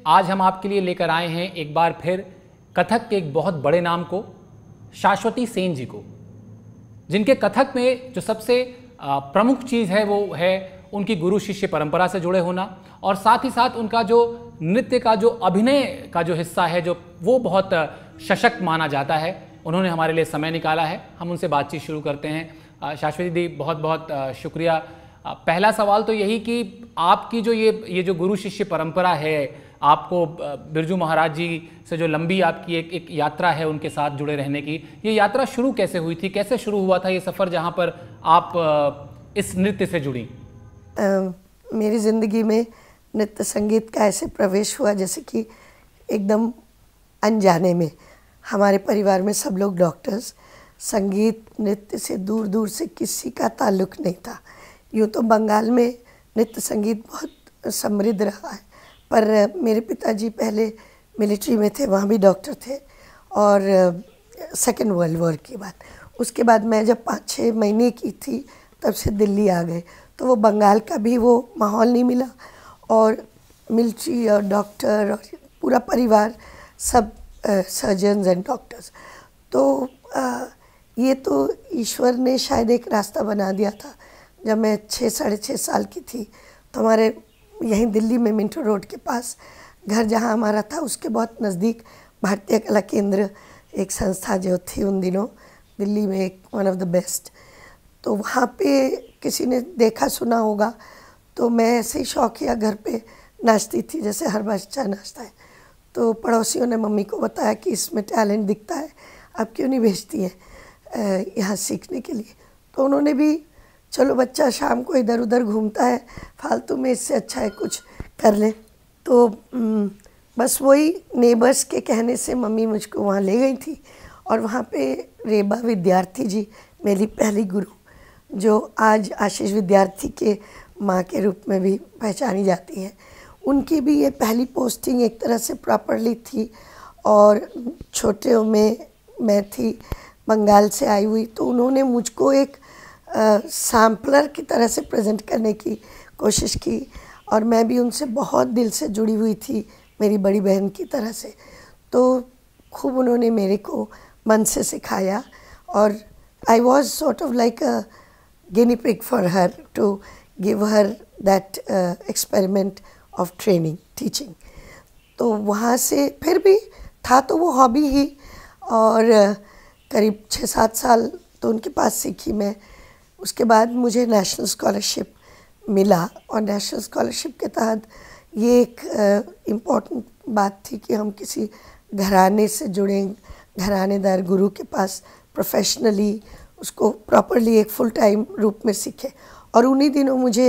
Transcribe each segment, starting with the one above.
आज हम आपके लिए लेकर आए हैं एक बार फिर कथक के एक बहुत बड़े नाम को, शाश्वती सेन जी को, जिनके कथक में जो सबसे प्रमुख चीज़ है वो है उनकी गुरु शिष्य परंपरा से जुड़े होना, और साथ ही साथ उनका जो नृत्य का जो अभिनय का जो हिस्सा है जो वो बहुत सशक्त माना जाता है। उन्होंने हमारे लिए समय निकाला है, हम उनसे बातचीत शुरू करते हैं। शाश्वती दी, बहुत बहुत शुक्रिया। पहला सवाल तो यही कि आपकी जो ये जो गुरु शिष्य परंपरा है, आपको बिरजू महाराज जी से जो लंबी आपकी एक यात्रा है उनके साथ जुड़े रहने की, ये यात्रा शुरू कैसे हुई थी, कैसे शुरू हुआ था ये सफ़र जहाँ पर आप इस नृत्य से जुड़ी? मेरी ज़िंदगी में नृत्य संगीत का ऐसे प्रवेश हुआ जैसे कि एकदम अनजाने में। हमारे परिवार में सब लोग डॉक्टर्स, संगीत नृत्य से दूर दूर से किसी का ताल्लुक़ नहीं था। यूँ तो बंगाल में नृत्य संगीत बहुत समृद्ध रहा है, पर मेरे पिताजी पहले मिलिट्री में थे, वहाँ भी डॉक्टर थे, और सेकेंड वर्ल्ड वॉर की बात। उसके बाद मैं जब 5-6 महीने की थी तब से दिल्ली आ गए, तो वो बंगाल का भी वो माहौल नहीं मिला, और मिलिट्री और डॉक्टर और पूरा परिवार सब सर्जन्स एंड डॉक्टर्स। तो ये तो ईश्वर ने शायद एक रास्ता बना दिया था। जब मैं 6-6.5 साल की थी तो हमारे यहीं दिल्ली में मिंटो रोड के पास घर जहाँ हमारा था उसके बहुत नज़दीक भारतीय कला केंद्र एक संस्था जो थी उन दिनों दिल्ली में, एक वन ऑफ द बेस्ट, तो वहाँ पे किसी ने देखा सुना होगा, तो मैं ऐसे ही शौकिया घर पे नाचती थी जैसे हर बच्चा नाचता है। तो पड़ोसियों ने मम्मी को बताया कि इसमें टैलेंट दिखता है, आप क्यों नहीं भेजती हैं यहाँ सीखने के लिए। तो उन्होंने भी, चलो बच्चा शाम को इधर उधर घूमता है फालतू में, इससे अच्छा है कुछ कर ले। तो बस वही नेबर्स के कहने से मम्मी मुझको वहाँ ले गई थी, और वहाँ पे रेबा विद्यार्थी जी मेरी पहली गुरु, जो आज आशीष विद्यार्थी के माँ के रूप में भी पहचानी जाती हैं, उनकी भी ये पहली पोस्टिंग एक तरह से प्रॉपरली थी। और छोटे में मैं थी, बंगाल से आई हुई, तो उन्होंने मुझको एक सैम्पलर की तरह से प्रेजेंट करने की कोशिश की, और मैं भी उनसे बहुत दिल से जुड़ी हुई थी, मेरी बड़ी बहन की तरह से। तो खूब उन्होंने मेरे को मन से सिखाया, और I was sort of like a guinea pig for her to give her that experiment of training teaching. तो वहाँ से फिर भी था तो वो हॉबी ही, और करीब 6-7 साल तो उनके पास सीखी मैं। उसके बाद मुझे नेशनल स्कॉलरशिप मिला, और नेशनल स्कॉलरशिप के तहत ये एक इम्पॉर्टेंट बात थी कि हम किसी घराने से जुड़ें, घरानेदार गुरु के पास प्रोफेशनली उसको प्रॉपरली एक फुल टाइम रूप में सीखे। और उन्हीं दिनों मुझे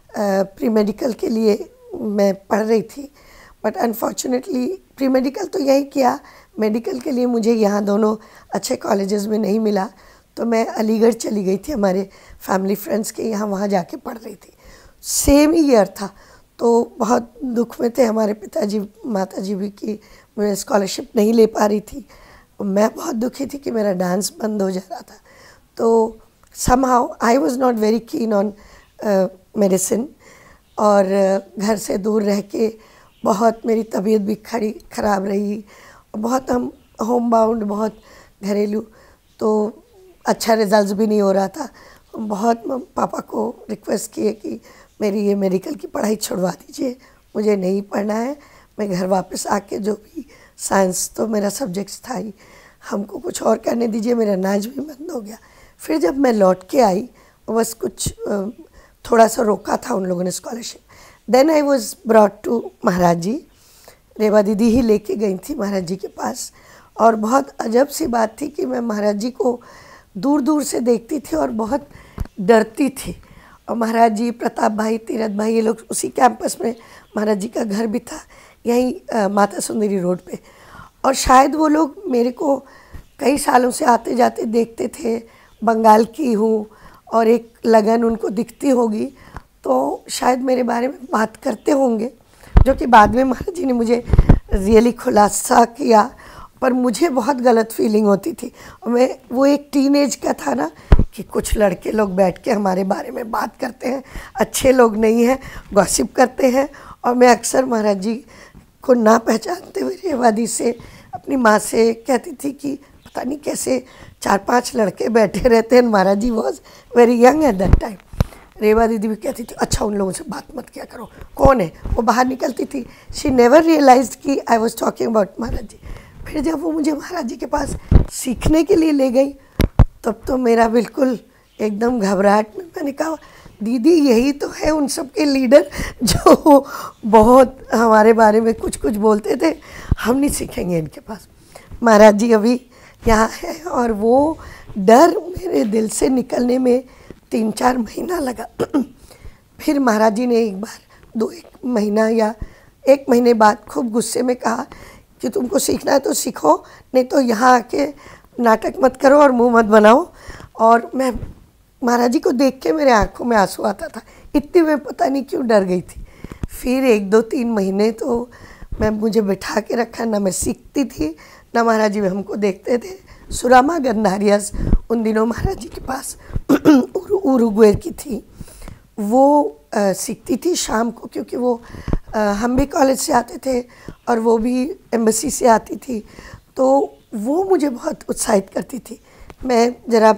प्री मेडिकल के लिए मैं पढ़ रही थी, बट अनफॉर्चुनेटली प्री मेडिकल तो यही किया, मेडिकल के लिए मुझे यहाँ दोनों अच्छे कॉलेजेस में नहीं मिला, तो मैं अलीगढ़ चली गई थी हमारे फैमिली फ्रेंड्स के यहाँ, वहाँ जाके पढ़ रही थी। सेम ही ईयर था, तो बहुत दुख में थे हमारे पिताजी माताजी भी कि मैं स्कॉलरशिप नहीं ले पा रही थी। मैं बहुत दुखी थी कि मेरा डांस बंद हो जा रहा था। तो somehow I was not very keen on medicine, और घर से दूर रह के बहुत मेरी तबीयत भी ख़राब रही, और बहुत हम होम बाउंड, बहुत घरेलू, तो अच्छा रिजल्ट्स भी नहीं हो रहा था। बहुत पापा को रिक्वेस्ट किए कि मेरी ये मेडिकल की पढ़ाई छुड़वा दीजिए, मुझे नहीं पढ़ना है, मैं घर वापस आके जो भी साइंस तो मेरा सब्जेक्ट्स था ही, हमको कुछ और करने दीजिए। मेरा नाच भी बंद हो गया। फिर जब मैं लौट के आई, बस कुछ थोड़ा सा रोका था उन लोगों ने scholarship. Then I was brought to Maharaj ji, Reva दीदी ही लेके गई थी महाराज जी के पास, और बहुत अजब सी बात थी कि मैं महाराज जी को दूर दूर से देखती थी और बहुत डरती थी। और महाराज जी, प्रताप भाई, तीरथ भाई, ये लोग उसी कैंपस में महाराज जी का घर भी था, यहीं माता सुंदरी रोड पे। और शायद वो लोग मेरे को कई सालों से आते जाते देखते थे, बंगाल की हूँ और एक लगन उनको दिखती होगी, तो शायद मेरे बारे में बात करते होंगे, जो कि बाद में महाराज जी ने मुझे रियली खुलासा किया। पर मुझे बहुत गलत फीलिंग होती थी, और मैं वो एक टीनेज का था ना कि कुछ लड़के लोग बैठ के हमारे बारे में बात करते हैं, अच्छे लोग नहीं हैं, गॉसिप करते हैं। और मैं अक्सर महाराज जी को ना पहचानते हुए रेवादी से अपनी माँ से कहती थी कि पता नहीं कैसे 4-5 लड़के बैठे रहते हैं। Maharaj ji was very young at that time. Reva दीदी भी कहती थी अच्छा उन लोगों से बात मत किया करो, कौन है। वो बाहर निकलती थी। शी नेवर रियलाइज्ड कि I was talking about Maharaj ji. फिर जब वो मुझे महाराज जी के पास सीखने के लिए ले गई तब तो मेरा बिल्कुल एकदम घबराहट में, मैंने कहा दीदी यही तो है उन सब के लीडर जो बहुत हमारे बारे में कुछ कुछ बोलते थे, हम नहीं सीखेंगे इनके पास। महाराज जी अभी यहाँ है और वो डर मेरे दिल से निकलने में 3-4 महीना लगा। फिर महाराज जी ने एक बार 2-1 महीना या 1 महीने बाद खूब गुस्से में कहा कि तुमको सीखना है तो सीखो, नहीं तो यहाँ आके नाटक मत करो और मुंह मत बनाओ। और मैं महाराज जी को देख के मेरे आंखों में आंसू आता था, इतनी मैं पता नहीं क्यों डर गई थी। फिर 1-2-3 महीने तो मुझे बिठा के रखा, ना मैं सीखती थी ना महाराज जी हमको देखते थे। सुरामा गंधारियास उन दिनों महाराज जी के पास उरुग्वे की थी, वो सीखती थी शाम को, क्योंकि वो हम भी कॉलेज से आते थे और वो भी एम्बेसी से आती थी, तो वो मुझे बहुत उत्साहित करती थी। मैं ज़रा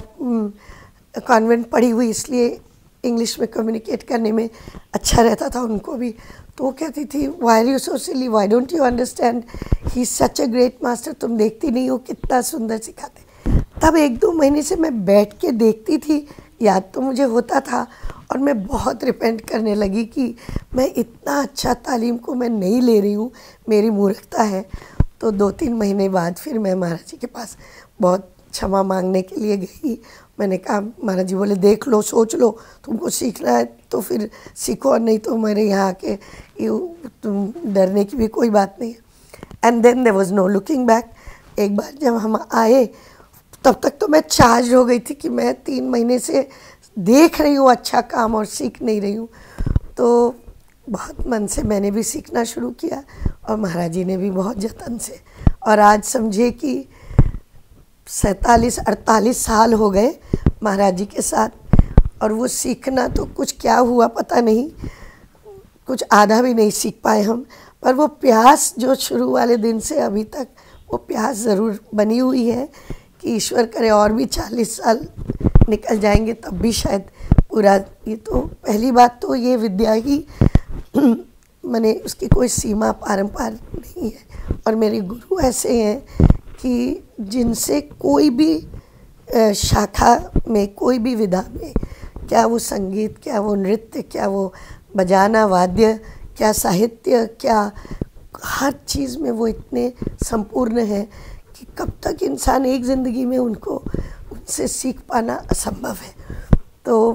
कॉन्वेंट पढ़ी हुई इसलिए इंग्लिश में कम्युनिकेट करने में अच्छा रहता था उनको भी। तो वो कहती थी why are you so silly, why don't you understand, he is such a great master, तुम देखती नहीं हो कितना सुंदर सिखाते। तब 1-2 महीने से मैं बैठ के देखती थी, याद तो मुझे होता था और मैं बहुत रिपेंट करने लगी कि मैं इतना अच्छा तालीम को मैं नहीं ले रही हूँ, मेरी मूर्खता है। तो 2-3 महीने बाद फिर मैं महाराज जी के पास बहुत क्षमा मांगने के लिए गई। मैंने कहा महाराज जी बोले देख लो, सोच लो, तुमको सीखना है तो फिर सीखो, नहीं तो मेरे यहाँ आके तुम डरने की भी कोई बात नहीं है। And then there was no looking back. एक बार जब हम आए तब तक तो मैं चार्ज हो गई थी कि मैं 3 महीने से देख रही हूँ अच्छा काम और सीख नहीं रही हूँ। तो बहुत मन से मैंने भी सीखना शुरू किया और महाराज जी ने भी बहुत जतन से। और आज समझे कि 47-48 साल हो गए महाराज जी के साथ, और वो सीखना तो कुछ क्या हुआ पता नहीं, कुछ आधा भी नहीं सीख पाए हम, पर वो प्यास जो शुरू वाले दिन से अभी तक वो प्यास ज़रूर बनी हुई है कि ईश्वर करे और भी 40 साल निकल जाएंगे तब भी शायद पूरा। ये तो पहली बात तो ये विद्या ही मैंने उसकी कोई सीमा पारंपार नहीं है, और मेरे गुरु ऐसे हैं कि जिनसे कोई भी शाखा में, कोई भी विधा में, क्या वो संगीत, क्या वो नृत्य, क्या वो बजाना वाद्य, क्या साहित्य, क्या हर चीज़ में वो इतने संपूर्ण हैं कि कब तक इंसान एक ज़िंदगी में उनसे सीख पाना असंभव है। तो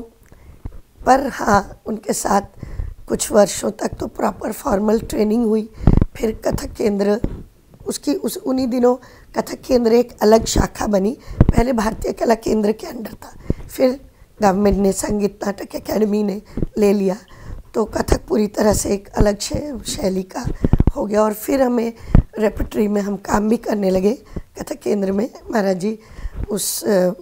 पर हाँ, उनके साथ कुछ वर्षों तक तो प्रॉपर फॉर्मल ट्रेनिंग हुई। फिर कथक केंद्र, उन्हीं दिनों कथक केंद्र एक अलग शाखा बनी, पहले भारतीय कला केंद्र के अंडर था, फिर गवर्नमेंट ने संगीत नाटक एकेडमी ने ले लिया, तो कथक पूरी तरह से एक अलग शैली का हो गया। और फिर हमें रेपर्टरी में हम काम भी करने लगे कथक केंद्र में। महाराज जी उस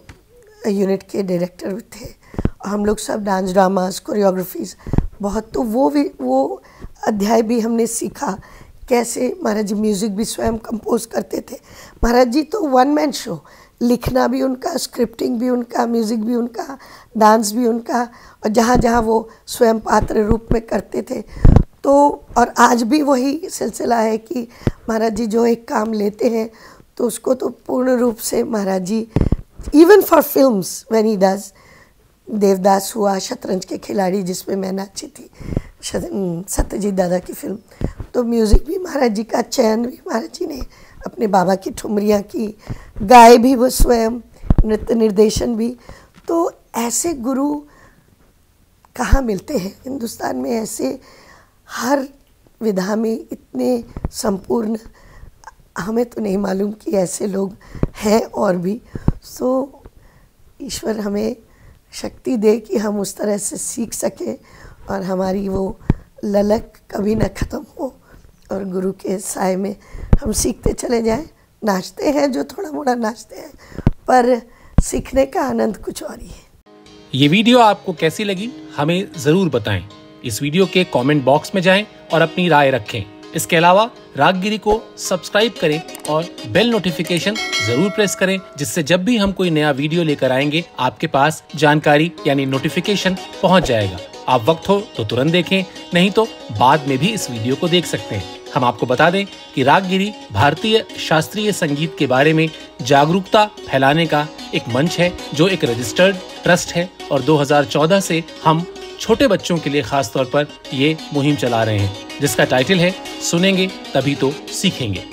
यूनिट के डायरेक्टर थे, हम लोग सब डांस ड्रामास कोरियोग्राफीज बहुत, तो वो अध्याय भी हमने सीखा कैसे महाराज जी म्यूज़िक भी स्वयं कंपोज करते थे। महाराज जी तो 1 मैन शो, लिखना भी उनका, स्क्रिप्टिंग भी उनका, म्यूज़िक भी उनका, डांस भी उनका, और जहाँ जहाँ वो स्वयं पात्र रूप में करते थे। तो और आज भी वही सिलसिला है कि महाराज जी जो एक काम लेते हैं तो उसको तो पूर्ण रूप से Maharaj ji, even for films when he does, Devdas हुआ, शतरंज के खिलाड़ी जिसमें मैं नाची थी, सत्यजीत दादा की फिल्म, तो म्यूज़िक भी महाराज जी का, चयन भी महाराज जी ने, अपने बाबा की ठुमरियाँ की, गाए भी वो स्वयं, नृत्य निर्देशन भी। तो ऐसे गुरु कहाँ मिलते हैं हिंदुस्तान में, ऐसे हर विधा में इतने संपूर्ण, हमें तो नहीं मालूम कि ऐसे लोग हैं और भी। सो ईश्वर हमें शक्ति दे कि हम उस तरह से सीख सकें और हमारी वो ललक कभी न ख़त्म हो, और गुरु के साए में हम सीखते चले जाएं। नाचते हैं जो थोड़ा मोड़ा नाचते हैं, पर सीखने का आनंद कुछ और ही है। ये वीडियो आपको कैसी लगी हमें ज़रूर बताएं। इस वीडियो के कमेंट बॉक्स में जाएं और अपनी राय रखें। इसके अलावा रागगिरी को सब्सक्राइब करें और बेल नोटिफिकेशन जरूर प्रेस करें, जिससे जब भी हम कोई नया वीडियो लेकर आएंगे आपके पास जानकारी यानी नोटिफिकेशन पहुंच जाएगा। आप वक्त हो तो तुरंत देखें, नहीं तो बाद में भी इस वीडियो को देख सकते हैं। हम आपको बता दें कि रागगिरी भारतीय शास्त्रीय संगीत के बारे में जागरूकता फैलाने का एक मंच है, जो एक रजिस्टर्ड ट्रस्ट है और 2014 से हम छोटे बच्चों के लिए खास तौर पर ये मुहिम चला रहे हैं, जिसका टाइटल है सुनेंगे तभी तो सीखेंगे।